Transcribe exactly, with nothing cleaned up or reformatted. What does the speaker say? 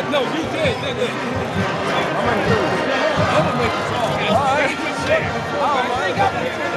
No, you did, didn't you? I'm gonna do it. I'm gonna make it all. All right. All right.